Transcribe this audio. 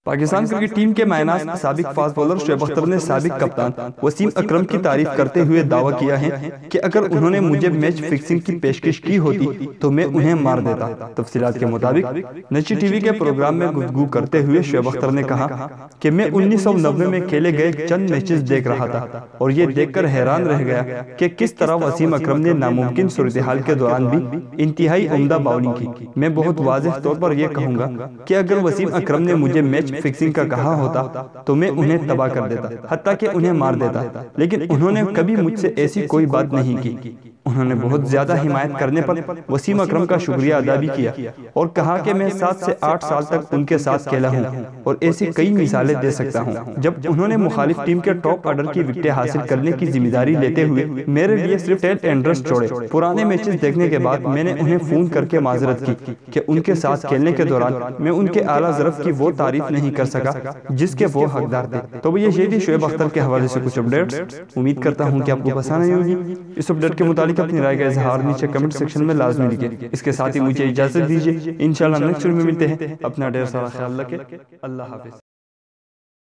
Pakistan cricket team کے ماہ ناز سابق فاسٹ بولر شعیب اختر نے سابق کپتان وسیم اکرم کی تعریف کرتے ہوئے دعویٰ کیا ہے کہ اگر انہوں نے مجھے میچ فکسنگ کی پیشکش کی ہوتی تو میں انہیں مار دیتا۔ تفصیلات کے مطابق نشی ٹی وی کے پروگرام میں گفتگو کرتے ہوئے شعیب اختر نے کہا کہ میں 1990 میں کھیلے گئے چند میچز دیکھ رہا تھا اور یہ دیکھ کر حیران رہ گیا کہ کس طرح وسیم اکرم نے ناممکن صورتحال کے دوران بھی انتہائی عمدہ باؤلنگ کی۔ میں بہت واضح طور پر یہ کہوں گا کہ اگر وسیم اکرم نے مجھے میچ فکسنگ کا کہا ہوتا تو میں انہیں تباہ کر دیتا، حتیٰ کہ انہیں مار دیتا، لیکن انہوں نے کبھی مجھ سے ایسی کوئی بات نہیں کی۔ انہوں نے بہت زیادہ حمایت کرنے پر وسیم اکرم کا شکریہ ادا بھی کیا اور کہا کہ میں 7 سے 8 سال تک ان کے ساتھ کھیلا ہوں اور ایسی کئی مثالیں دے سکتا ہوں۔ جب انہوں نے مخالف ٹیم کے ٹاپ آرڈر کی وکٹیں حاصل کرنے کی ذمہ داری لیتے ہوئے میرے لیے صرف ٹیل اینڈرز چھوڑے۔ پرانے میچز دیکھنے کے بعد میں نے انہیں فون کر کے معذرت کی کہ ان کے ساتھ کھیلنے کے دوران میں ان کے اعلیٰ ظرف کی وہ تعریف نہیں کر سکا جس کے وہ حقدار تھے۔ تو یہ تھی شعیب اختر کے حوالے سے کچھ اپڈیٹس۔ امید کرتا ہوں کہ آپ کو پسند آئی ہوگی۔ اس اپڈیٹ کے متعلق اپنی رائے کا اظہار نیچے کمنٹ سیکشن میں لازمی لکھیں۔ اس کے ساتھ ہی مجھے اجازت دیجیے، انشاءاللہ نیکسٹ ویڈیو میں ملتے ہیں۔ اپنا ڈھیر سارا خیال رکھیں۔ اللہ حافظ۔